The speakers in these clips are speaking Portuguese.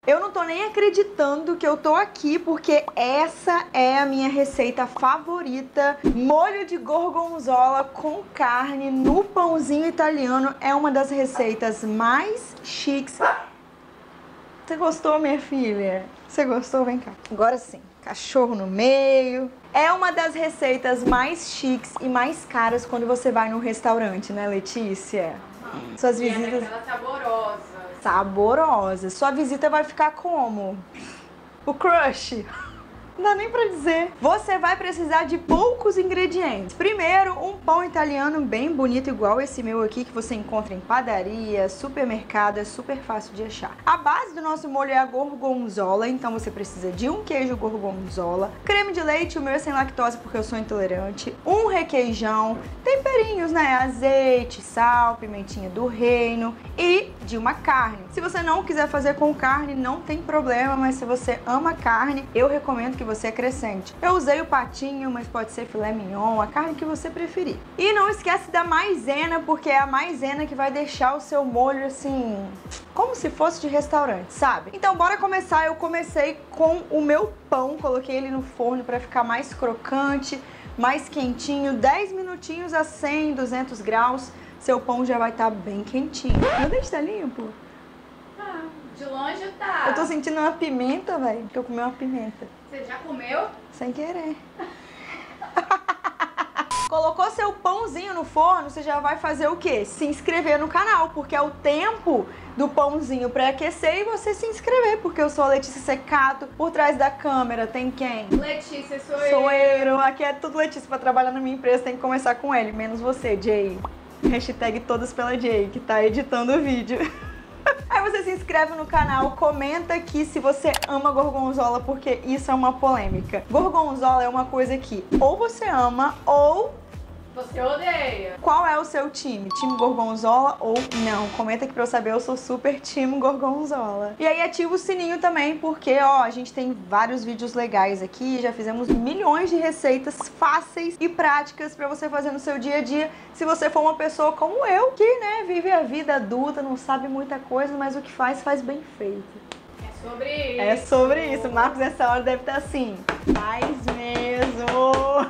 Eu não tô nem acreditando que eu tô aqui, porque essa é a minha receita favorita. Molho de gorgonzola com carne no pãozinho italiano é uma das receitas mais chiques. Você gostou, minha filha? Você gostou? Vem cá. Agora sim, cachorro no meio. É uma das receitas mais chiques e mais caras quando você vai no restaurante, né, Letícia? Suas visitas... E é saborosa. Saborosa. Sua visita vai ficar como? O crush. Não dá nem pra dizer. Você vai precisar de poucos ingredientes. Primeiro, um pão italiano bem bonito, igual esse meu aqui, que você encontra em padaria, supermercado, é super fácil de achar. A base do nosso molho é a gorgonzola, então você precisa de um queijo gorgonzola, creme de leite, o meu é sem lactose porque eu sou intolerante, um requeijão, temperinhos, né? Azeite, sal, pimentinha do reino e de uma carne. Se você não quiser fazer com carne, não tem problema, mas se você ama carne, eu recomendo que você acrescente. Eu usei o patinho, mas pode ser filé mignon, a carne que você preferir. E não esquece da maisena, porque é a maisena que vai deixar o seu molho assim, como se fosse de restaurante, sabe? Então bora começar. Eu comecei com o meu pão, coloquei ele no forno para ficar mais crocante, mais quentinho, 10 minutinhos a 100, 200 graus, seu pão já vai estar bem quentinho. Meu dente tá limpo? De longe tá. Eu tô sentindo uma pimenta, velho, porque eu comi uma pimenta. Você já comeu? Sem querer. Colocou seu pãozinho no forno, você já vai fazer o quê? Se inscrever no canal, porque é o tempo do pãozinho pré-aquecer e você se inscrever, porque eu sou a Letícia Secato. Por trás da câmera tem quem? Letícia, sou eu. Sou eu. Aqui é tudo Letícia. Pra trabalhar na minha empresa tem que começar com ele, menos você, Jay. Hashtag todas pela Jay, que tá editando o vídeo. Aí você se inscreve no canal, comenta aqui se você ama gorgonzola, porque isso é uma polêmica. Gorgonzola é uma coisa que ou você ama ou... você odeia. Qual é o seu time? Time gorgonzola ou não? Comenta aqui pra eu saber, eu sou super time gorgonzola. E aí ativa o sininho também, porque ó, a gente tem vários vídeos legais aqui, já fizemos milhões de receitas fáceis e práticas pra você fazer no seu dia a dia. Se você for uma pessoa como eu, que né, vive a vida adulta, não sabe muita coisa, mas o que faz, faz bem feito. É sobre isso. É sobre isso. Marcos nessa hora deve estar assim, faz mesmo.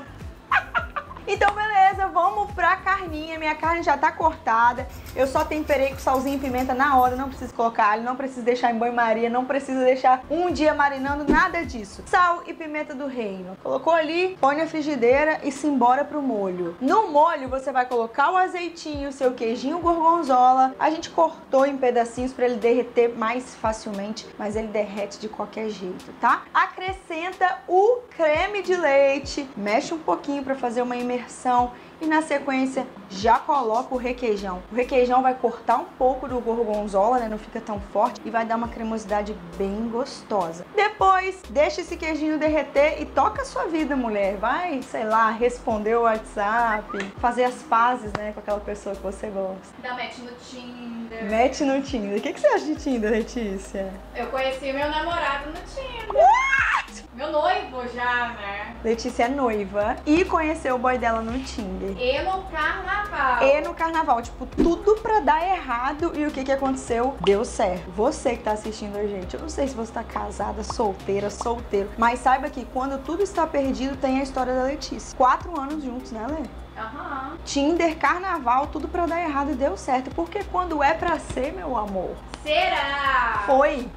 Então beleza, vamos pra carninha. Minha carne já tá cortada. Eu só temperei com salzinho e pimenta na hora. Não preciso colocar alho, não preciso deixar em banho-maria, não precisa deixar um dia marinando, nada disso. Sal e pimenta do reino. Colocou ali, põe na frigideira e se embora pro molho. No molho você vai colocar o azeitinho, o seu queijinho gorgonzola. A gente cortou em pedacinhos pra ele derreter mais facilmente, mas ele derrete de qualquer jeito, tá? Acrescenta o creme de leite, mexe um pouquinho pra fazer uma imersão e na sequência já coloca o requeijão. O requeijão vai cortar um pouco do gorgonzola, né? Não fica tão forte e vai dar uma cremosidade bem gostosa. Depois, deixa esse queijinho derreter e toca a sua vida, mulher. Vai, sei lá, responder o WhatsApp, fazer as pazes, né, com aquela pessoa que você gosta. Dá match no Tinder. Mete no Tinder. O que você acha de Tinder, Letícia? Eu conheci meu namorado no Tinder. What? Meu noivo já, né? Letícia é noiva e conheceu o boy dela no Tinder. E no carnaval. E no carnaval, tipo, tudo pra dar errado. E o que que aconteceu? Deu certo. Você que tá assistindo a gente, eu não sei se você tá casada, solteira, solteiro, mas saiba que quando tudo está perdido, tem a história da Letícia. 4 anos juntos, né, Lê? Aham. Tinder, carnaval, tudo pra dar errado e deu certo. Porque quando é pra ser, meu amor... Será? Foi?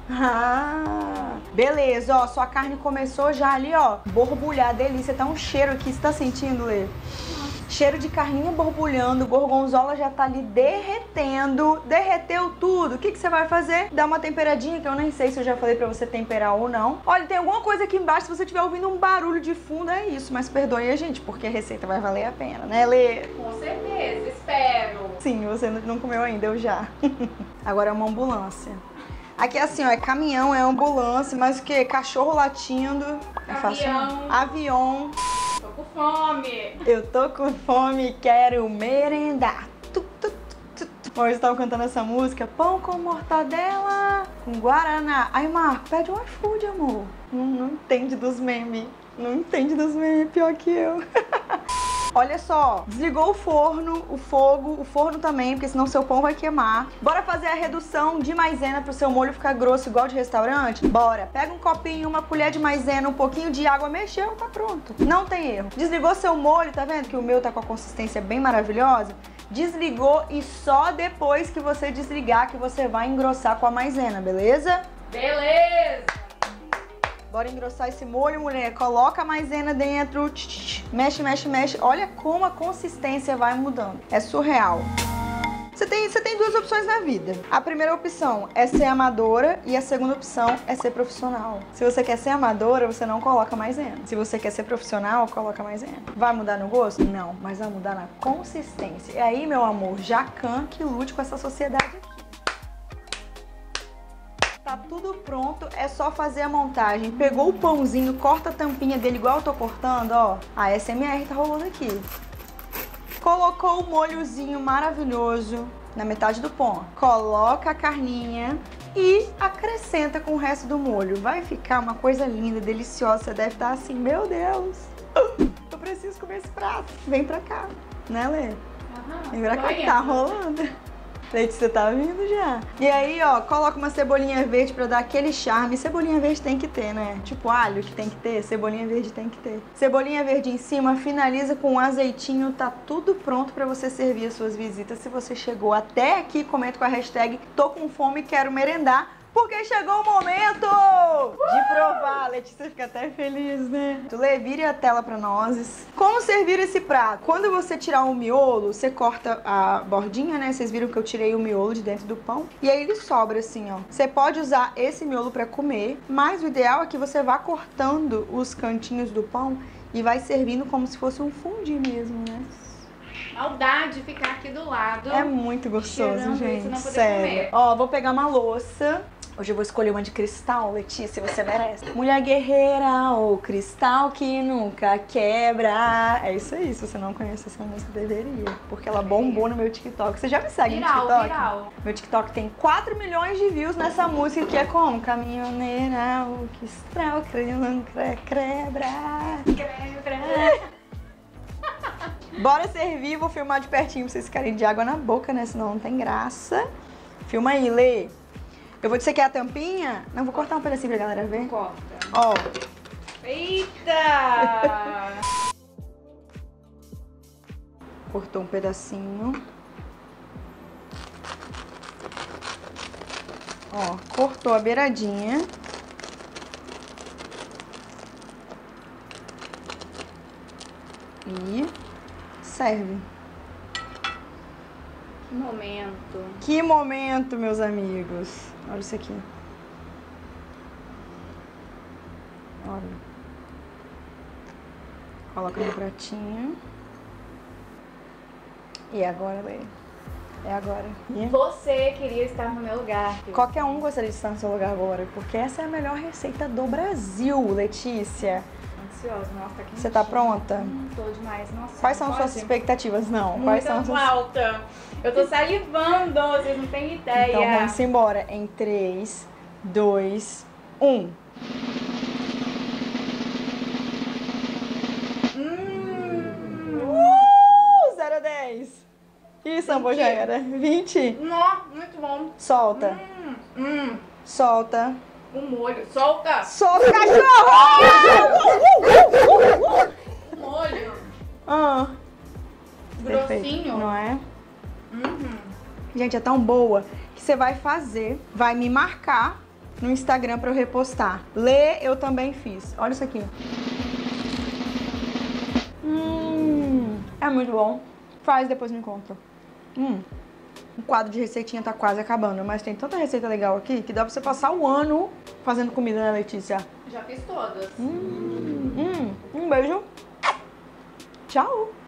Ah, beleza, ó, sua carne começou já ali, ó, borbulhar, delícia, tá um cheiro aqui, você tá sentindo, Lê? Cheiro de carninha borbulhando, o gorgonzola já tá ali derretendo, derreteu tudo. O que que você vai fazer? Dá uma temperadinha, que eu nem sei se eu já falei pra você temperar ou não. Olha, tem alguma coisa aqui embaixo, se você estiver ouvindo um barulho de fundo, é isso, mas perdoe a gente, porque a receita vai valer a pena, né, Lê? Com certeza, espero. Sim, você não comeu ainda, eu já. Agora é uma ambulância. Aqui é assim, ó, é caminhão, é ambulância, mas o que? Cachorro latindo. É fácil? Avião. Tô com fome. Eu tô com fome e quero merendar. Bom, eles estavam cantando essa música, pão com mortadela, com guaraná. Aí, Marco, pede um iFood, amor. Não entende dos memes. Não entende dos memes, pior que eu. Olha só, desligou o forno, o fogo, o forno também, porque senão seu pão vai queimar. Bora fazer a redução de maisena pro seu molho ficar grosso igual de restaurante? Bora. Pega um copinho, uma colher de maisena, um pouquinho de água, mexeu, tá pronto. Não tem erro. Desligou seu molho, tá vendo que o meu tá com a consistência bem maravilhosa? Desligou e só depois que você desligar que você vai engrossar com a maisena, beleza? Beleza! Bora engrossar esse molho, mulher. Coloca a maisena dentro, mexe, mexe, mexe. Olha como a consistência vai mudando. É surreal. Você tem duas opções na vida. A primeira opção é ser amadora e a segunda opção é ser profissional. Se você quer ser amadora, você não coloca maisena. Se você quer ser profissional, coloca maisena. Vai mudar no gosto? Não, mas vai mudar na consistência. E aí, meu amor, Jacan que lute com essa sociedade aqui. Tá tudo pronto, é só fazer a montagem. Pegou o pãozinho, corta a tampinha dele igual eu tô cortando, ó. A SMR tá rolando aqui. Colocou o molhozinho maravilhoso na metade do pão. Coloca a carninha e acrescenta com o resto do molho. Vai ficar uma coisa linda, deliciosa. Você deve estar assim, meu Deus, eu preciso comer esse prato. Vem pra cá, né, Lê? Vem pra cá que tá rolando. Leite, você tá vindo já. E aí, ó, coloca uma cebolinha verde pra dar aquele charme. Cebolinha verde tem que ter, né? Tipo alho que tem que ter, cebolinha verde tem que ter. Cebolinha verde em cima, finaliza com um azeitinho. Tá tudo pronto pra você servir as suas visitas. Se você chegou até aqui, comenta com a hashtag tô com fome e quero merendar. Porque chegou o momento de provar. Letícia fica até feliz, né? Lê, vire a tela pra nós. Como servir esse prato? Quando você tirar o miolo, você corta a bordinha, né? Vocês viram que eu tirei o miolo de dentro do pão. E aí ele sobra assim, ó. Você pode usar esse miolo pra comer, mas o ideal é que você vá cortando os cantinhos do pão e vai servindo como se fosse um fondue mesmo, né? Maldade de ficar aqui do lado. É muito gostoso, cheirando gente. isso, não poder sério. comer. Ó, vou pegar uma louça. Hoje eu vou escolher uma de cristal, Letícia, você merece. Mulher guerreira, o cristal que nunca quebra. É isso aí, se você não conhece essa música, deveria. Porque ela bombou no meu TikTok. Você já me segue no TikTok? Viral. Meu TikTok tem 4 milhões de views nessa música, que é como? Caminhoneira, o cristal que nunca quebra. Bora servir, vou filmar de pertinho pra vocês ficarem de água na boca, né? Senão não tem graça. Filma aí, Lê. Você quer a tampinha? Não, vou cortar um pedacinho pra galera ver. Corta. Ó. Eita! Cortou um pedacinho. Ó, cortou a beiradinha. E serve. Que momento. Que momento, meus amigos. Olha isso aqui. Olha. Coloca no pratinho. E agora, Lê? É agora. E Você queria estar no meu lugar. qualquer um gostaria de estar no seu lugar agora, porque essa é a melhor receita do Brasil, Letícia. Ansiosa, nossa, tá quentinho. Você tá pronta? Tô demais, nossa. Quais são as suas pode? expectativas? Não. Quais são as Muito suas... alta. Eu tô salivando, vocês não têm ideia. Então vamos embora. Em 3, 2, 1. 0 a 10. Ih, Sambo já era. 20. Nossa, muito bom. Solta. Solta. O molho. Solta. Solta, cachorro! O molho. Ah, perfeito, Grossinho. não é? Gente, é tão boa que você vai fazer, vai me marcar no Instagram pra eu repostar. Lê, eu também fiz. Olha isso aqui. É muito bom. Faz, depois me conta. O quadro de receitinha tá quase acabando, mas tem tanta receita legal aqui que dá pra você passar o ano fazendo comida, né, Letícia? Já fiz todas. Um beijo. Tchau.